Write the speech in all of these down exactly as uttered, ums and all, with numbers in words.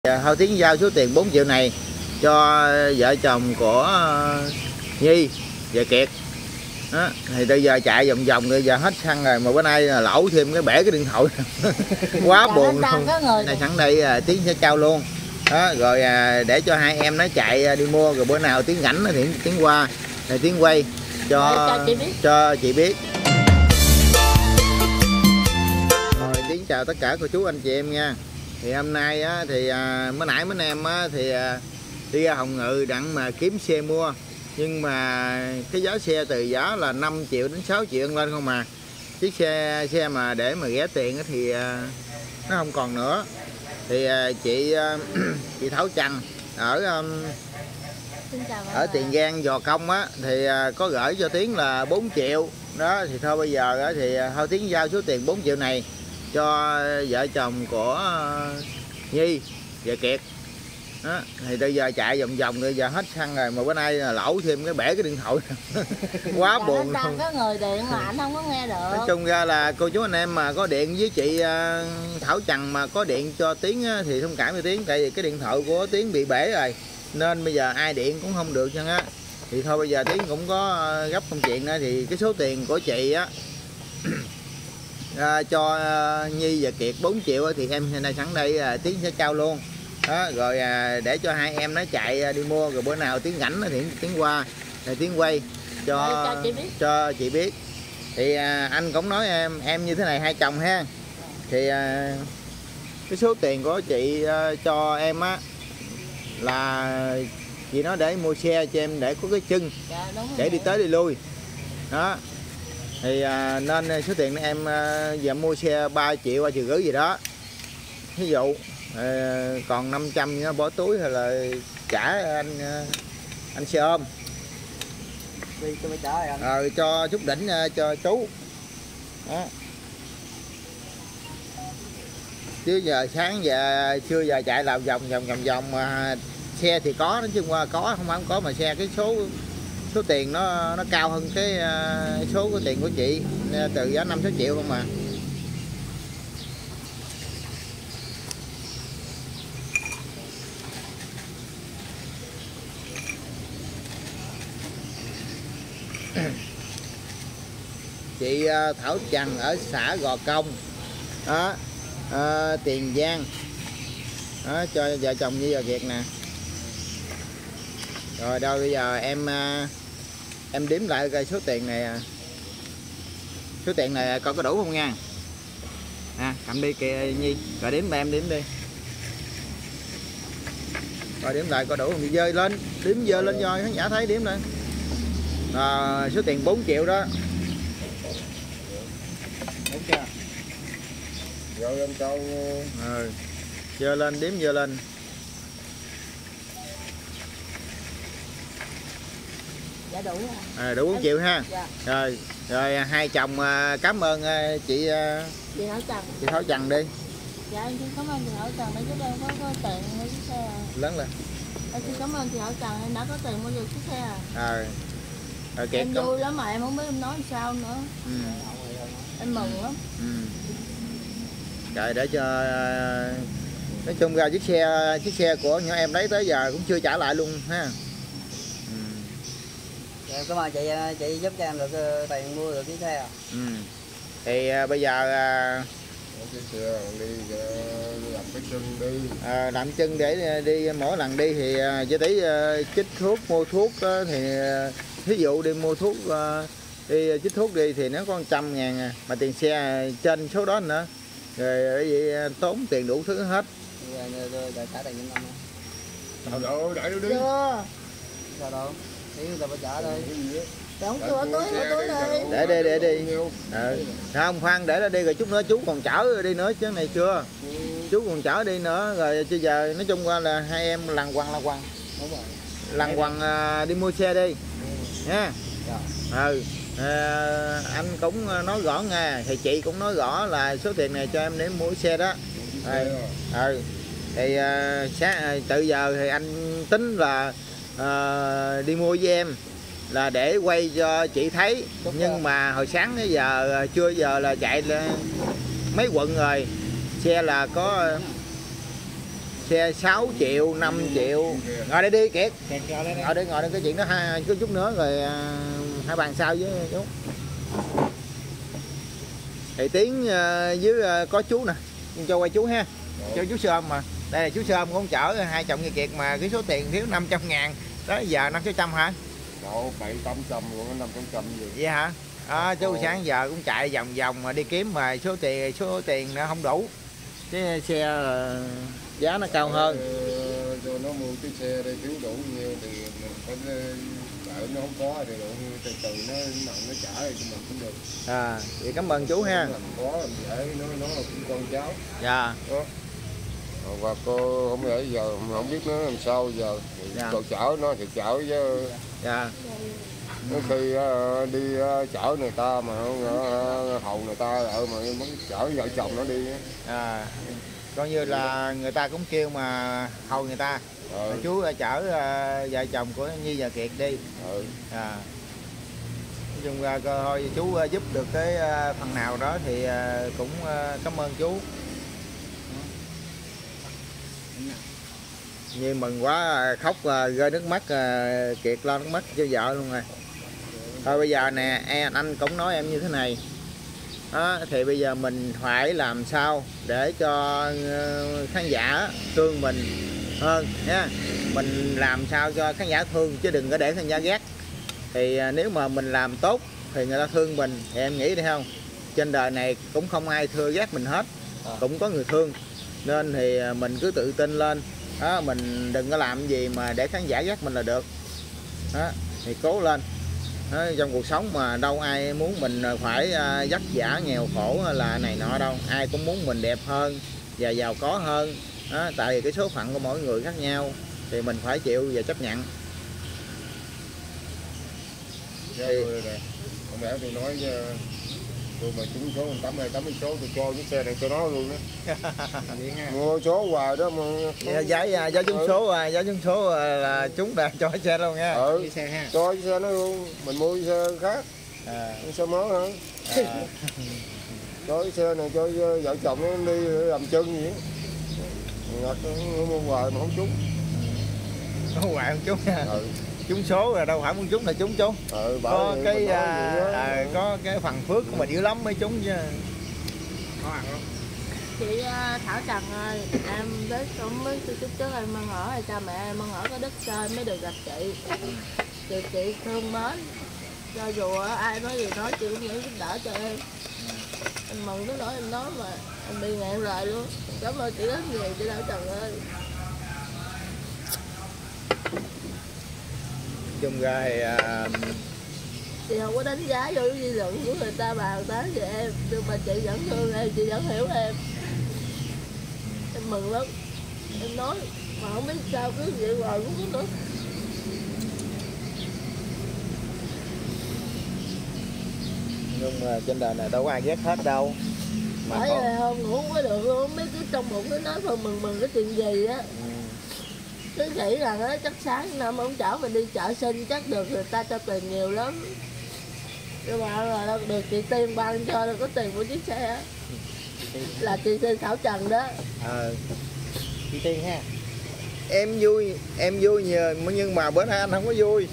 Thôi Tiến giao số tiền bốn triệu này cho vợ chồng của Nhi và Kiệt đó. Thì bây giờ chạy vòng vòng bây giờ hết xăng rồi mà bữa nay là lẩu thêm cái bể cái điện thoại quá buồn luôn. Này sẵn đây Tiến sẽ trao luôn đó, rồi để cho hai em nó chạy đi mua, rồi bữa nào Tiến rảnh thì Tiến qua rồi Tiến quay cho cho chị biết, cho chị biết. Rồi Tiến chào tất cả cô chú anh chị em nha. Thì hôm nay á, thì à, mới nãy mấy anh em á, thì à, đi ra Hồng Ngự đặng mà kiếm xe mua, nhưng mà cái giá xe từ giá là năm triệu đến sáu triệu lên không mà chiếc xe xe mà để mà ghé tiền á, thì à, nó không còn nữa. Thì à, chị à, chị Thảo Trần ở um, ở Tiền Giang Gò Công á, thì à, có gửi cho Tiến là bốn triệu đó. Thì thôi bây giờ á, thì thôi Tiến giao số tiền bốn triệu này cho vợ chồng của Nhi và Kiệt đó. Thì bây giờ chạy vòng vòng bây giờ hết xăng rồi mà bữa nay là lẩu thêm cái bể cái điện thoại quá dạ, buồn luôn. Có người điện mà anh không có nghe được. Nói chung ra là cô chú anh em mà có điện với chị Thảo Trần mà có điện cho Tiến thì thông cảm với Tiến, tại vì cái điện thoại của Tiến bị bể rồi nên bây giờ ai điện cũng không được chăng á. Thì thôi bây giờ Tiến cũng có gấp công chuyện đó, thì cái số tiền của chị á À, cho uh, Nhi và Kiệt bốn triệu thì em nay sẵn đây uh, Tiến sẽ trao luôn đó, rồi uh, để cho hai em nó chạy uh, đi mua, rồi bữa nào Tiến rảnh thì Tiến qua rồi Tiến quay cho cho chị biết, cho chị biết. Thì uh, anh cũng nói em em như thế này hai chồng ha, thì uh, cái số tiền của chị uh, cho em á là chị nói để mua xe cho em để có cái chân dạ, để đi tới đi lui đó. Thì à, nên số tiền em à, giờ mua xe ba triệu ba triệu rưỡi gì đó, ví dụ à, còn năm trăm nó bỏ túi hay là trả anh anh xe ôm đi cho mới trả anh. Rồi cho chút đỉnh cho chú đó. Chứ giờ sáng giờ trưa giờ chạy làm vòng vòng vòng vòng mà xe thì có, nói chung qua có không phải không có, mà xe cái số số tiền nó nó cao hơn cái uh, số của tiền của chị từ giá năm sáu triệu không mà. Chị uh, Thảo Trần ở xã Gò Công đó, uh, Tiền Giang đó, cho vợ chồng Nhi và Kiệt nè. Rồi đâu bây giờ em uh, em đếm lại cái số tiền này, số tiền này coi có đủ không nha. À, cầm đi kìa Nhi, rồi đếm mà em đếm đi, rồi đếm lại coi đủ không, thì dơi lên đếm dơ lên cho khán giả thấy đếm lên. À, số tiền bốn triệu đó. Đúng chưa? Rồi lên câu rồi dơ lên, đếm dơ lên. Dạ đủ rồi. À, đủ bốn triệu ha. Dạ. Rồi, rồi hai chồng cảm ơn chị chị Thảo Trần. Chị Thảo Trần đi. Dạ em xin cảm ơn chị Thảo Trần để giúp em có, có tiền mua chiếc xe. Lớn lên. Em xin cảm ơn chị Thảo Trần em đã có tiền mua được chiếc xe. À. Rồi Kiệt em vui lắm mà em không biết em nói làm sao nữa. Ừ. Em mừng lắm. Ừ. Rồi để cho nói chung ra chiếc xe chiếc xe của nhỏ em lấy tới giờ cũng chưa trả lại luôn ha. Em cảm ơn chị, chị giúp cho em được tiền mua được chiếc xe à. Ừ. Thì uh, bây giờ uh, chiếc xe đi uh, làm cái chân đi. Uh, làm chân để đi mỗi lần đi thì uh, cho tí uh, chích thuốc mua thuốc uh, thì uh, ví dụ đi mua thuốc uh, đi chích thuốc đi thì nó có một trăm ngàn à, mà tiền xe trên số đó nữa rồi vậy uh, tốn tiền đủ thứ hết. Rồi trả tiền năm Sao đâu đợi đi. Chưa. Sao đâu? Thì người ta phải trả đây. Không chưa túi túi đi. Để đi để đi. Ừ. Không khoan để nó đi rồi chút nữa chú còn chở đi nữa chứ này chưa. Ừ. Chú còn chở đi nữa rồi chứ giờ nói chung qua là hai em lằn quăng lằn quăng. Đúng rồi. Lằn quăng uh, đi mua xe đi. Ừ. Nha. Dạ. Ừ. À, anh cũng nói rõ nghe, thì chị cũng nói rõ là số tiền này cho em để mua xe đó. Ừ. Ừ. Thì uh, sáng từ giờ thì anh tính là uh, đi mua với em là để quay cho chị thấy. Đúng nhưng rồi. Mà hồi sáng tới giờ chưa giờ là chạy mấy quận rồi, xe là có xe sáu triệu, năm triệu. Ngồi đây đi Kiệt. Kiệt ngồi đây. Ngồi đây, ngồi đây, cái chuyện đó hai có chút nữa rồi à, hai bàn sau với chú. Thì Tiến à, với à, có chú nè, cho quay chú ha. Cho chú Sơm mà. Đây là chú Sơm cũng chở hai chồng người Kiệt mà cái số tiền thiếu năm trăm ngàn. Đó giờ năm sáu trăm hả? Độ bảy tám trăm còn năm trăm trăm gì. Vậy hả? À, chú sáng giờ cũng chạy vòng vòng mà đi kiếm mà số tiền số tiền nó không đủ. Cái xe là giá nó cao hơn. Ờ, cho nó mua cái xe đây thiếu đủ nhiêu thì mình phải đợi nó không có thì đủ từ từ nó nặng nó trả thì mình cũng được. À, vậy cảm ơn chú ha. Mình có làm dễ nó nó là cũng con cháu. Dạ. Đó. Và cô không lẽ giờ mình không biết nó làm sao giờ. Dạ. Còn chở nó thì chở chứ. Dạ. Có khi uh, đi uh, chở người ta mà uh, hầu người ta lại mà muốn chở vợ chồng nó đi. À, coi như là người ta cũng kêu mà hầu người ta. Ừ. Chú chở uh, vợ chồng của Nhi và Kiệt đi. Ừ. À. Nói chung ra thôi chú giúp được cái uh, phần nào đó thì uh, cũng uh, cảm ơn chú. Như mừng quá khóc uh, rơi nước mắt, uh, Kiệt lo nước mắt cho vợ luôn rồi. Thôi bây giờ nè em anh cũng nói em như thế này đó, thì bây giờ mình phải làm sao để cho khán giả thương mình hơn nha. Mình làm sao cho khán giả thương chứ đừng có để khán giả ghét. Thì nếu mà mình làm tốt thì người ta thương mình thì em nghĩ đi không, trên đời này cũng không ai thương ghét mình hết, cũng có người thương. Nên thì mình cứ tự tin lên đó, mình đừng có làm gì mà để khán giả ghét mình là được đó, thì cố lên. Đó, trong cuộc sống mà đâu ai muốn mình phải vất vả nghèo khổ là này nọ đâu, ai cũng muốn mình đẹp hơn và giàu có hơn đó, tại vì cái số phận của mỗi người khác nhau thì mình phải chịu và chấp nhận. Thì... Không lẽ tôi nói tôi mà trúng số tám mươi tám mươi số tôi cho chiếc xe này cho nó luôn đó. Mua số hoài đó mà. Giá giá trúng số giá trúng số là chúng ta cho xe luôn nha. Ừ, xe ha. Cho xe nó luôn, mình mua xe khác. À. Xe mới hả? À. Cho cái xe này cho vợ chồng nó đi làm chân vậy. Ngặt nó mua hoài mà không trúng. Không hoài không trúng nha. Ừ. Trúng số rồi đâu phải muốn trúng là trúng trúng. Ừ, có cái à, à, có cái phần phước của mình dữ lắm mới trúng chứ. Chị Thảo Trần ơi, em đến cũng mấy chút trước em mong ở hay cha mẹ em mong ở có đất sơn mới được gặp chị. Chị chị thương mến, cho dù ai nói gì nói chị cũng nghĩ giúp đỡ cho em. Em mừng tới nỗi em nói mà em bị nghẹn rồi luôn. Cảm ơn chị rất nhiều chị Thảo Trần ơi. Chung ra thì uh... chị không có đánh giá vô dư luận của người ta bàn tán về em, nhưng mà chị vẫn thương em, chị vẫn hiểu em. Em mừng lắm. Em nói mà không biết sao cứ vậy hoài cũng có nữa. Nhưng mà trên đời này đâu có ai ghét hết đâu. Mà bởi vì hôm ngủ không có được luôn, không biết cứ trong bụng nó nói thôi mừng mừng cái chuyện gì á. Ừ. Cứ nghĩ rằng á chắc sáng năm ông chở mình đi chợ sinh chắc được người ta cho tiền nhiều lắm. Nhưng mà là được chị Tiên ban cho được có tiền của chiếc xe á. Là chị Tiên Thảo Trần đó. Ờ. Chị Tiên ha. Em vui, em vui nhiều nhưng mà bữa nay anh không có vui.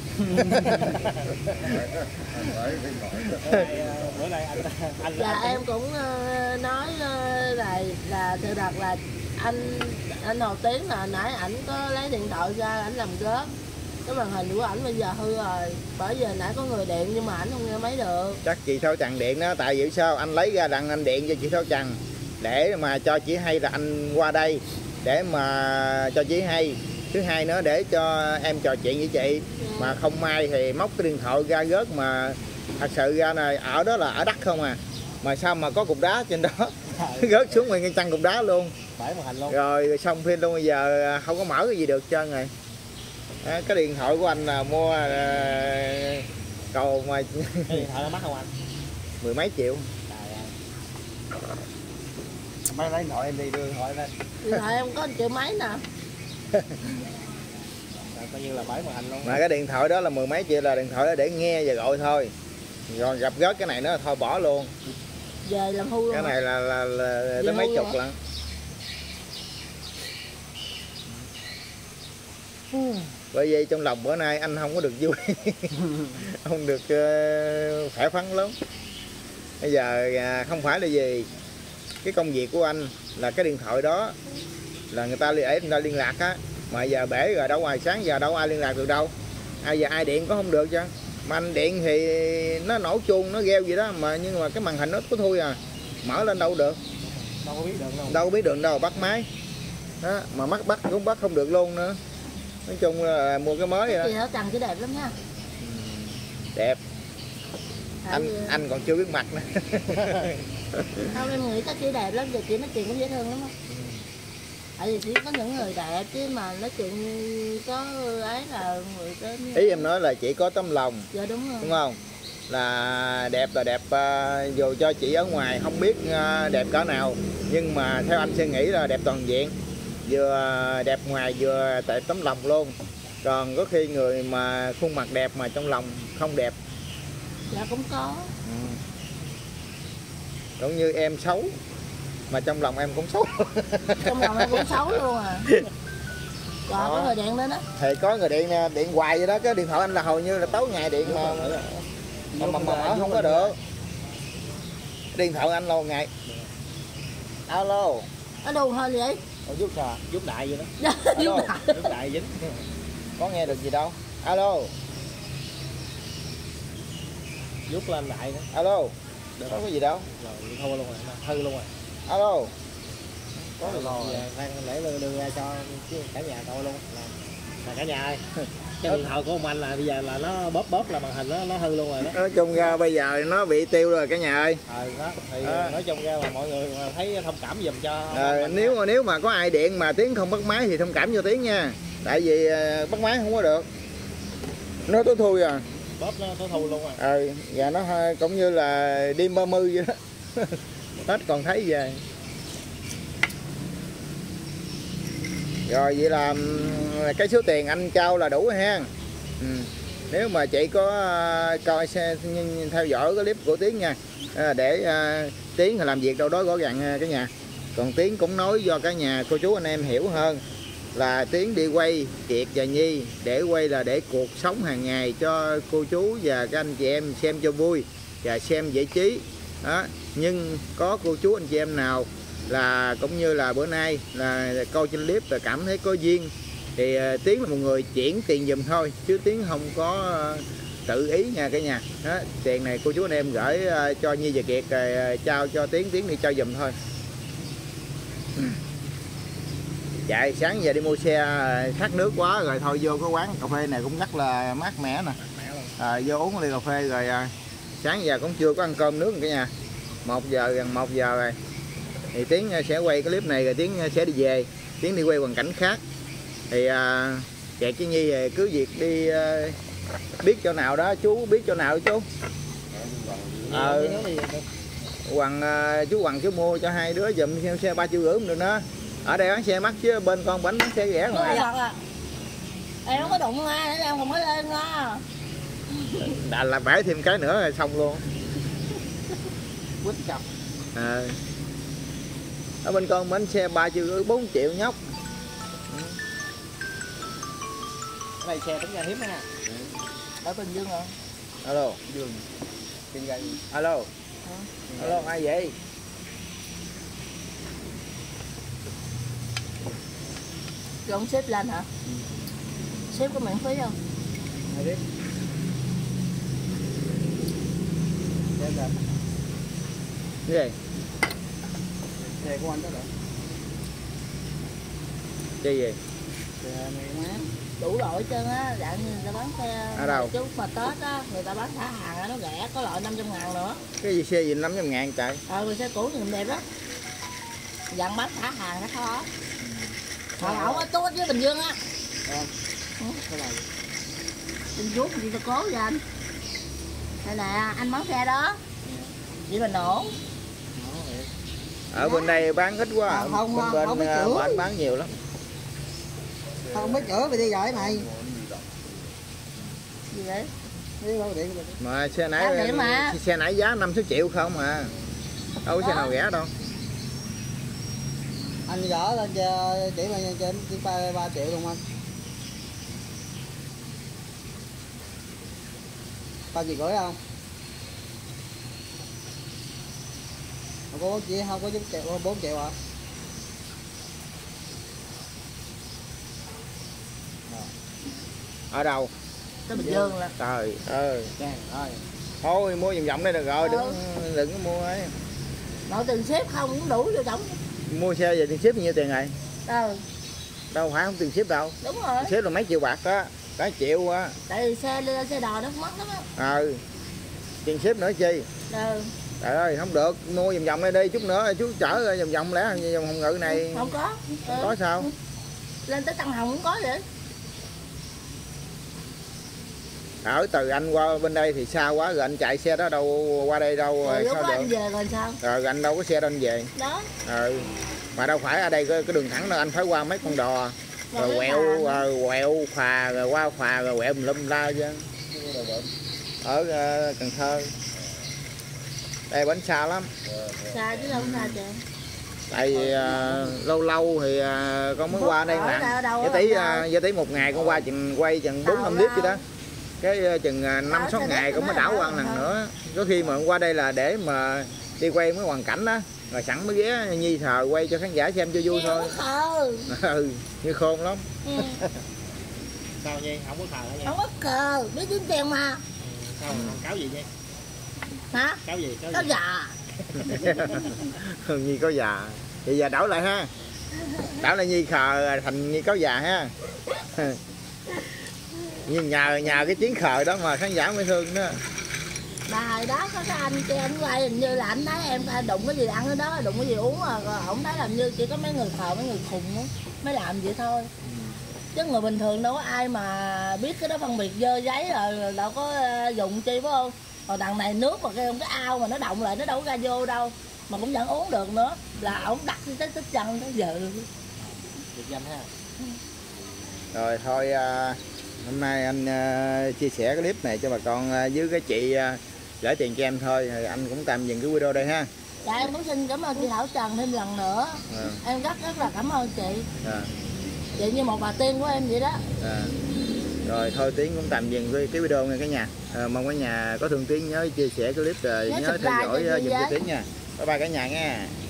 Bữa nay anh anh dạ em cũng nói là là sự thật là anh anh Hồ Tiến là nãy ảnh có lấy điện thoại ra ảnh làm góp. Cái màn hình của ảnh bây giờ hư rồi, bởi giờ nãy có người điện nhưng mà ảnh không nghe máy được. Chắc chị Thảo Trần điện đó, tại vì sao anh lấy ra đặng anh điện cho chị Thảo Trần để mà cho chị hay là anh qua đây để mà cho chị hay. Thứ hai nữa để cho em trò chuyện với chị. Yeah. Mà không may thì móc cái điện thoại ra rớt mà thật sự ra này ở đó là ở đất không à, mà sao mà có cục đá trên đó rớt xuống nguyên chân cục đá luôn. Bãi màn hình luôn. Rồi xong phim luôn, bây giờ không có mở cái gì được trơn rồi. À, cái điện thoại của anh là mua à, cầu mà cái điện thoại nó mắc không anh? Mười mấy triệu. Mấy lấy điện thoại em đi đưa điện thoại lên. Điện thoại em có một triệu mấy nè. Coi như là bãi màn hình luôn. Mà cái điện thoại đó là mười mấy triệu, là điện thoại đó để nghe và gọi thôi. Rồi gặp rớt cái này nữa thôi bỏ luôn. Về làm hư luôn. Cái này là là, là tới mấy chục lần. Bởi vì trong lòng bữa nay anh không có được vui. Không được uh, khỏe khoắn lắm. Bây giờ uh, không phải là gì, cái công việc của anh là cái điện thoại đó là người ta để người ta liên lạc á, mà giờ bể rồi đâu ngoài sáng giờ đâu ai liên lạc được đâu. Ai giờ ai điện có không được chứ. Mà anh điện thì nó nổ chuông nó reo gì đó mà, nhưng mà cái màn hình nó có thui à, mở lên đâu được, đâu có biết được đâu, đâu biết đường đâu bắt máy đó, mà mắt bắt cũng bắt không được luôn nữa. Nói chung là mua cái mới vậy đó. Chị ở Trần chỉ đẹp lắm nha. Đẹp. Tại Anh vì... anh còn chưa biết mặt nữa. Không, em nghĩ chắc chị đẹp lắm, giờ chị nói chuyện cũng dễ thương lắm á. Tại vì chỉ có những người đẹp chứ mà nói chuyện có ấy là người đến. Ý em nói là chị có tấm lòng. Dạ đúng rồi. Đúng không? Là đẹp là đẹp, uh, dù cho chị ở ngoài không biết uh, đẹp cỡ nào, nhưng mà theo anh suy nghĩ là đẹp toàn diện, vừa đẹp ngoài vừa tại tấm lòng luôn. Còn có khi người mà khuôn mặt đẹp mà trong lòng không đẹp. Dạ cũng có. Ừ. Giống như em xấu mà trong lòng em cũng xấu. Trong lòng em cũng xấu luôn à. Rồi có người điện lên á. Thì có người điện điện hoài vậy đó, cái điện thoại anh là hầu như là tối ngày điện mà mà mà, mà mở không có được. Điện thoại anh lâu ngày. Alo. Nó đù hơi vậy. giúp à, giúp đại vậy đó. Giúp đại. Giúp đại dính. Có nghe được gì đâu. Alo. Giúp lên đại nữa. Alo. Được. Có cái gì đâu. Rồi thôi luôn rồi, hư luôn rồi. Alo. Có rồi. Đang để đưa ra cho cả nhà coi luôn. Là cả nhà ơi. Cái điện thoại của ông anh là bây giờ là nó bóp bóp là màn hình nó nó hư luôn rồi đó. Nói chung ra bây giờ nó bị tiêu rồi cả nhà ơi. Ờ đó thì à. Nói chung ra là mọi người thấy thông cảm giùm cho. À, nếu mà nếu mà có ai điện mà Tiến không bắt máy thì thông cảm cho Tiến nha. Tại vì uh, bắt máy không có được. Nó tối thui à. Bóp nó tối thui luôn rồi. Ờ, à, và nó cũng như là đêm ba mươi vậy đó. Hết còn thấy về. Rồi vậy là cái số tiền anh trao là đủ rồi ha. Ừ. Nếu mà chị có uh, coi xe theo dõi cái clip của Tiến nha, à, để uh, Tiến làm việc đâu đó rõ ràng uh, cả nhà. Còn Tiến cũng nói do cả nhà cô chú anh em hiểu hơn là Tiến đi quay Kiệt và Nhi để quay là để cuộc sống hàng ngày cho cô chú và các anh chị em xem cho vui và xem giải trí đó. Nhưng có cô chú anh chị em nào là cũng như là bữa nay là coi trên clip và cảm thấy có duyên thì uh, Tiến là một người chuyển tiền giùm thôi, chứ Tiến không có uh, tự ý nha cả nhà đó. Tiền này cô chú anh em gửi uh, cho Nhi và Kiệt rồi uh, trao cho Tiến, Tiến đi trao giùm thôi. Chạy sáng giờ đi mua xe khát nước quá rồi thôi vô cái quán cà phê này cũng rất là mát mẻ nè, à, vô uống ly cà phê rồi à, sáng giờ cũng chưa có ăn cơm nước cả nhà, một giờ gần một giờ rồi thì Tiến sẽ quay cái clip này rồi Tiến sẽ đi về, Tiến đi quay hoàn cảnh khác thì à, chạy cái Nhi về cứ việc đi à, biết chỗ nào đó chú, biết chỗ nào đó chú. Ờ, Hoàng à, chú Hoàng chú mua cho hai đứa giùm xe ba triệu rưỡi được nữa. Ở đây bán xe mắc chứ bên con bánh bán xe rẻ rồi. À. Em không có đụng nha, em không có lên nha. Đã là bẻ thêm cái nữa rồi xong luôn. Quýt cặp. À. Ở bên con bánh xe ba triệu rưỡi bốn triệu nhóc. Ở đây xe tính ra hiếm ha. Ở Bình Dương hả? Alo. Dương. Kinh gây. Alo. Hả? Alo ai vậy? Rồi ông xếp lên hả? Ừ. Xếp có miễn phí không? Ai biết. Dạ dạ. Cái gì? Xe của anh đó rồi. Chơi gì? Xe này má. Đủ loại hết trơn á, dạng như người ta bán xe. Ở đâu? Chút mà Tết á, người ta bán thả hàng á, nó rẻ, có loại năm trăm ngàn nữa. Cái gì xe gì năm trăm ngàn trời? Ờ, người xe cũ nhìn đẹp lắm. Dạng bán thả hàng nó khó. Hồi ổng ở Tốt với Bình Dương á. Ờ. Ừ. Bình Phước gì ta cố vậy anh? Đây nè, anh bán xe đó. Vậy mà nổ. Ở bên đây bán ít quá, à, không, bên không, bên không uh, bán bán nhiều lắm. Không biết chữa đi rồi này. Gì vậy? Mà xe nãy mà. xe nãy giá năm sáu triệu không mà. Đâu có xe nào rẻ đâu. Anh gỡ lên cho chỉ mà trên chỉ ba triệu luôn anh. Coi chị gửi không? Không có bốn triệu, không có triệu, bốn triệu hả? Ở đâu? Tới Bình Dương là. Trời ơi. Trời ơi. Thôi mua vòng vòng đây được rồi, đừng Ừ. đừng có mua ấy. Nội tiền ship không cũng đủ vô tổng. Mua xe về tiền ship nhiêu tiền rồi? Ừ. Đâu phải không tiền ship đâu. Đúng rồi. Ship là mấy triệu bạc đó, cả triệu á. Tại vì xe xe đò nó mất lắm á. Ừ. Tiền ship nữa chi? Ừ. Trời ơi, không được, mua vòng vòng đây đi, chút nữa chút chở vòng vòng lẽ vòng Hồng Ngự này. Không có. Ừ. Có sao? Lên tới Tân Hồng cũng có vậy. Ở từ anh qua bên đây thì xa quá, rồi anh chạy xe đó đâu qua đây đâu Rồi lúc sao đó được. anh về rồi sao? Rồi anh đâu có xe đâu anh về. Đó. Ừ. Mà đâu phải ở đây cái, cái đường thẳng đâu, anh phải qua mấy con đò. Rồi quẹo rồi quẹo phà rồi qua phà rồi quẹo lum la chứ. Ở uh, Cần Thơ. Đây bến xa lắm. Xa chứ đâu xa trời. Tại vì uh, lâu lâu thì uh, con mới qua đây mà. Với tí uh, với tí một ngày con qua chừng quay chừng bốn năm clip vậy đó. Cái uh, chừng năm sáu ngày con mới đảo qua lần nữa. Có khi mà qua đây là để mà đi quay mấy hoàn cảnh đó, rồi sẵn mới ghé Nhi Thờ quay cho khán giả xem cho vui thôi. Ừ, như khôn lắm. Ừ. Sao Nhi? Không có thờ hả Nhi? Không có cờ, biết tiếng tiền mà. Ừ, sao không cáo gì Nhi? Hả? Cáo gì? Cáo Có gì? già. Nhi có già. Vậy giờ đảo lại ha. Đảo lại Nhi khờ thành Nhi có già ha. Nhưng nhờ nhờ cái tiếng khờ đó mà khán giả mới thương đó. Bài đó có cái anh kia anh quay hình như là anh thấy em đụng cái gì ăn ở đó, đụng cái gì uống rồi, rồi ổng thấy làm như chỉ có mấy người khờ, mấy người khùng đó, mới làm vậy thôi. Chứ người bình thường đâu có ai mà biết cái đó phân biệt dơ giấy rồi đâu có dùng chi phải không? Còn đằng này nước mà cái cái ao mà nó động lại nó đâu có ra vô đâu mà cũng vẫn uống được nữa, là ổng đặt cái tích chân tới giờ. Biệt danh ha. Rồi thôi à, hôm nay anh à, chia sẻ cái clip này cho bà con à, với cái chị à, gửi tiền cho em thôi, rồi anh cũng tạm dừng cái video đây ha. Dạ em cũng xin cảm ơn chị Thảo Trần thêm lần nữa. À. Em rất rất là cảm ơn chị. À. Chị như một bà tiên của em vậy đó. À. Rồi thôi Tiến cũng tạm dừng cái, cái video nha cả nhà. À, mong cả nhà có thương Tiến nhớ chia sẻ cái clip rồi nhớ, nhớ theo dõi giùm cho Tiến nha. Bye bye cả nhà nha.